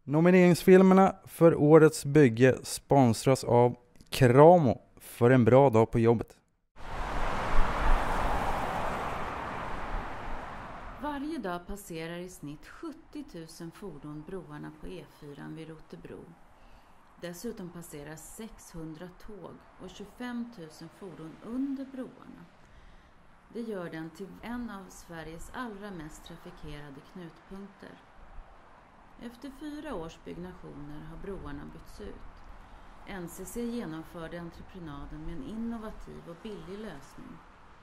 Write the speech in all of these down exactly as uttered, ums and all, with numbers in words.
Nomineringsfilmerna för årets bygge sponsras av Kramo för en bra dag på jobbet. Varje dag passerar i snitt sjuttio tusen fordon broarna på E fyra vid Rotebro. Dessutom passerar sexhundra tåg och tjugofem tusen fordon under broarna. Det gör den till en av Sveriges allra mest trafikerade knutpunkter. Efter fyra års byggnationer har broarna bytts ut. N C C genomförde entreprenaden med en innovativ och billig lösning.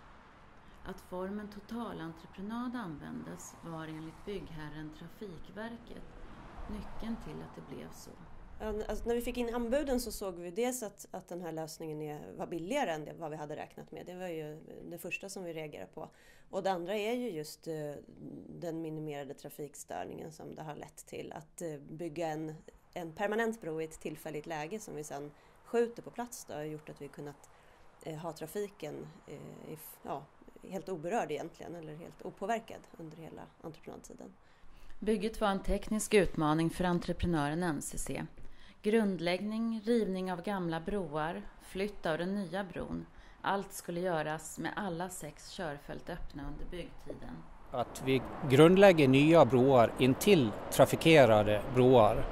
Att formen totalentreprenad användes var enligt byggherren Trafikverket nyckeln till att det blev så. Alltså, när vi fick in anbuden så såg vi dels att, att den här lösningen är, var billigare än det, vad vi hade räknat med. Det var ju det första som vi reagerade på. Och det andra är ju just uh, den minimerade trafikstörningen som det har lett till. Att uh, bygga en, en permanent bro i ett tillfälligt läge som vi sedan skjuter på plats då, har gjort att vi kunnat uh, ha trafiken uh, i, ja, helt oberörd egentligen eller helt opåverkad under hela entreprenadtiden. Bygget var en teknisk utmaning för entreprenören N C C. Grundläggning, rivning av gamla broar, flytt av den nya bron. Allt skulle göras med alla sex körfält öppna under byggtiden. Att vi grundlägger nya broar intill trafikerade broar.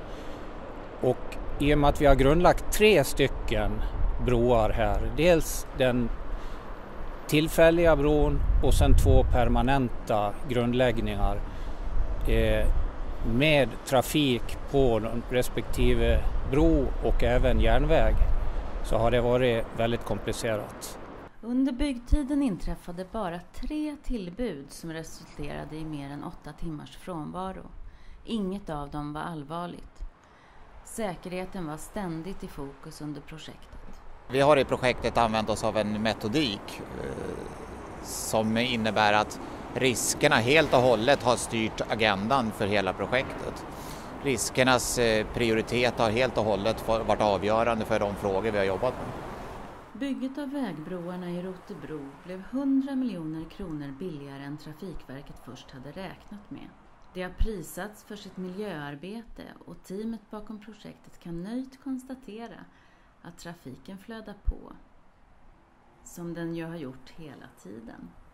Och i och med att vi har grundlagt tre stycken broar här. Dels den tillfälliga bron och sen två permanenta grundläggningar. Eh, med trafik på respektive bro och även järnväg så har det varit väldigt komplicerat. Under byggtiden inträffade bara tre tillbud som resulterade i mer än åtta timmars frånvaro. Inget av dem var allvarligt. Säkerheten var ständigt i fokus under projektet. Vi har i projektet använt oss av en metodik eh, som innebär att riskerna helt och hållet har styrt agendan för hela projektet. Riskernas prioritet har helt och hållet varit avgörande för de frågor vi har jobbat med. Bygget av vägbroarna i Rotebro blev hundra miljoner kronor billigare än Trafikverket först hade räknat med. Det har prisats för sitt miljöarbete och teamet bakom projektet kan nöjt konstatera att trafiken flödar på, som den ju har gjort hela tiden.